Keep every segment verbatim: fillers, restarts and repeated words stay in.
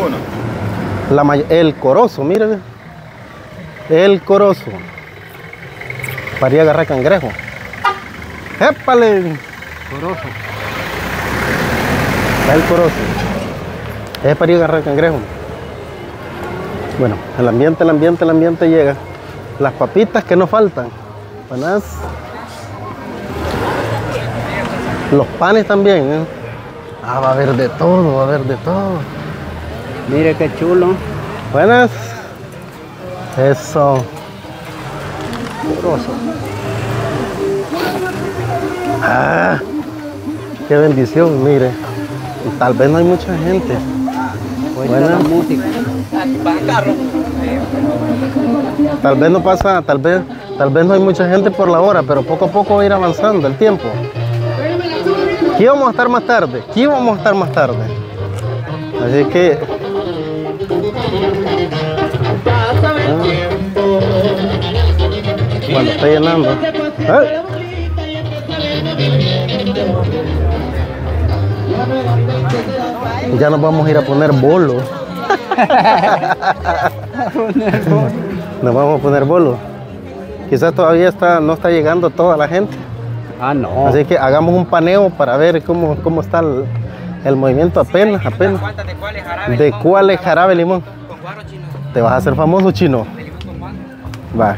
La may el corozo, miren. El corozo. Para ir a agarrar cangrejo. ¡Épale! Corozo. El corozo. Es para ir a agarrar cangrejo. Bueno, el ambiente, el ambiente, el ambiente llega. Las papitas que no faltan. Buenas. Los panes también, ¿eh? Ah, va a haber de todo, va a haber de todo. Mire qué chulo. Buenas. Eso. Corozo. Ah, qué bendición, mire. Tal vez no hay mucha gente. Buena la música. Tal vez no pasa, tal vez, tal vez no hay mucha gente por la hora, pero poco a poco va a ir avanzando el tiempo. Aquí vamos a estar más tarde, aquí vamos a estar más tarde. Así que... Ah, cuando está llenando. ¿Eh? Ya nos vamos a ir a poner bolo. Nos vamos a poner bolo. Quizás todavía está, no está llegando toda la gente. Ah, no. Así que hagamos un paneo para ver cómo, cómo está el, el movimiento apenas, apenas. ¿De cuál es jarabe limón? ¿Te vas a hacer famoso, chino? Va.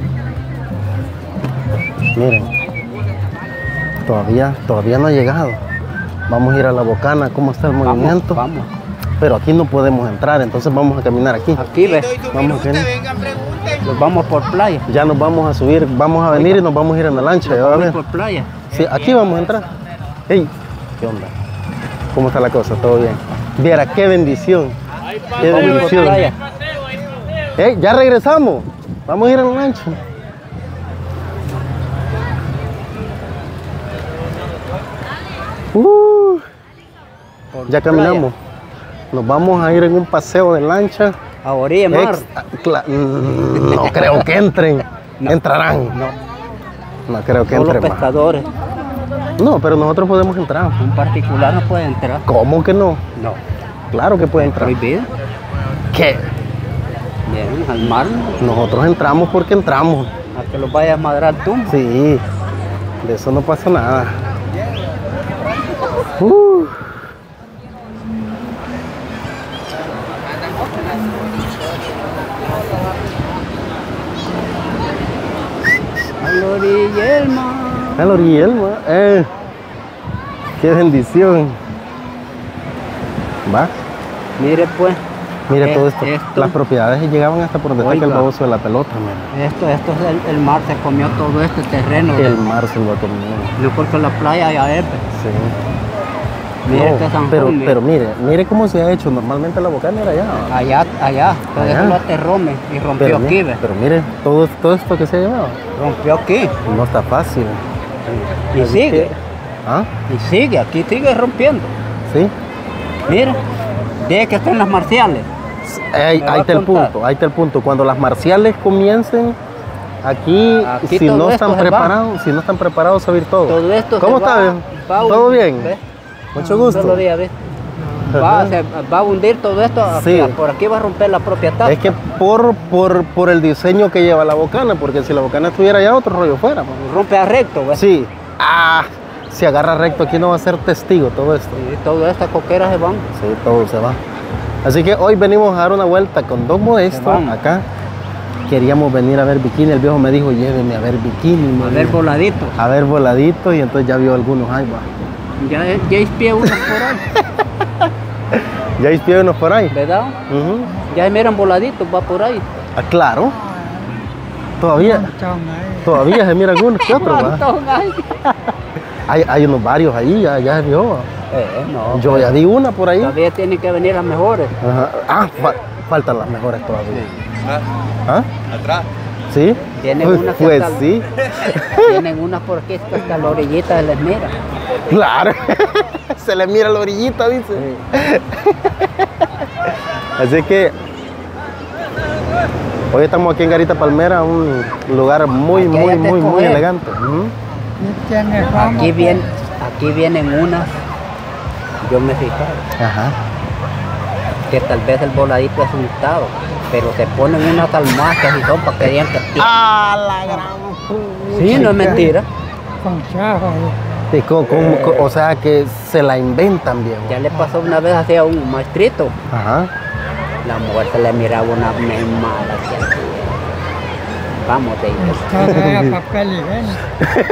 Miren. Todavía, todavía no ha llegado. Vamos a ir a la bocana, ¿cómo está el movimiento? Vamos, vamos. Pero aquí no podemos entrar, entonces vamos a caminar aquí. Aquí ves. Vamos a caminar. Nos vamos por playa. Ya nos vamos a subir, vamos a venir y nos vamos a ir en la lancha. ¿Ya va a ver? Por playa. Sí, aquí vamos a entrar. Hey, ¿qué onda? ¿Cómo está la cosa? ¿Todo bien? Viera, qué bendición. Qué bendición. Hey, ya regresamos. Vamos a ir en la lancha. Uh, ya caminamos. Nos vamos a ir en un paseo de lancha. A orilla de mar. Ex, no creo que entren. No. Entrarán. No. No creo que Solo entren. Los pescadores. Más. No, pero nosotros podemos entrar. Un particular no puede entrar. ¿Cómo que no? No. Claro que puede entrar. ¿Prohibido? ¿Qué? Bien, al mar. Nosotros entramos porque entramos. A que los vayas a madrar tú. Sí. De eso no pasa nada. Uh. A la orilla del mar. A la orilla del mar. Eh. Qué bendición. Va. Mire pues. Mire es, todo esto. esto. Las propiedades llegaban hasta por donde está el baboso de la pelota. Mira. Esto, esto es el, el mar, se comió todo este terreno. El mar se lo ha comido. No porque la playa ya es. Sí. Mire No, este San pero, Juan, pero mire, mire cómo se ha hecho. Normalmente la bocana era allá. Allá, allá. Todo Allá. eso lo aterrome y rompió Pero, aquí, mire, ¿ves? pero mire, todo, todo esto que se ha llevado. Rompió aquí. No está fácil. Y Así sigue. que- ¿Ah? Y sigue, aquí sigue rompiendo. Sí. Mira, ve que están las marciales. Ahí, Me va ahí a está el contar. punto, ahí está el punto. Cuando las marciales comiencen, aquí, Aquí si todo no esto están se va. preparados, si no están preparados, se va a ir todo. Todo esto ¿Cómo se está? va- bien? va a ¿Todo hundir, bien? ¿ves? Mucho Un gusto. solo día, ¿ves? Va, se, va a hundir todo esto. Sí. Aquí, por aquí va a romper la propia tapa. Es que por, por, por el diseño que lleva la bocana, porque si la bocana estuviera allá, otro rollo fuera. pues. Rompe a recto, ¿ves? Sí. Ah, si agarra recto, aquí no va a ser testigo todo esto. Y todas estas coqueras se van. Sí, todo se va. Así que hoy venimos a dar una vuelta con Don Modesto van. acá. Queríamos venir a ver bikini. El viejo me dijo, lléveme a ver bikini. A me ver dijo. voladito. A ver voladito, y entonces ya vio algunos ahí, va. Ya, ya espié unos por ahí, Ya espié unos por ahí. ¿verdad? Ujú. Ya miran voladitos, va por ahí. Ah, claro. Todavía, todavía se mira algunos que otros, va. Montón ahí. Hay, hay unos varios ahí, ya, ya se vio. va. Eh, no, Yo ya di una por ahí. todavía tienen que venir las mejores. Ajá. Ah, fa- faltan las mejores todavía. ¿Ah? Atrás. ¿Sí? Tienen Pues, una que pues hasta- sí. Tienen unas porque es que hasta la orillita se les mira. Claro. Se le mira la orillita, dice. Así que hoy estamos aquí en Garita Palmera, un lugar muy, Aquí hay muy, que muy, muy escoger. elegante. Ujú. Aquí, vienen, aquí vienen unas, yo me fijaba, Ajá. que tal vez el voladito es untado, pero se ponen unas almohadas que así son para que digan que tiene. ¡Ah, la gran! Sí, no es mentira. Con chafa. Y con- con- con- o sea que se la inventan bien. Ya le pasó una vez así a un maestrito. Ajá. La mujer se le miraba una muy mala. que hacía. Vamos de ahí. Está de papel higiénico.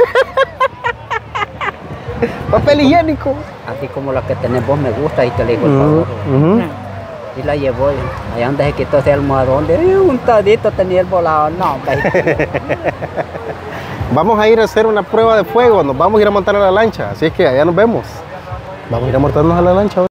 Papel higiénico. Así como la que tenés vos me gusta y te le digo el Ujú, favor. ujú. Y la llevó, y allá donde se quitó ese almohadón, de "Eh, un tadito tenía el volado". No, hombre. Vamos a ir a hacer una prueba de fuego, nos vamos a ir a montar a la lancha, así es que allá nos vemos. Vamos a ir a montarnos a la lancha.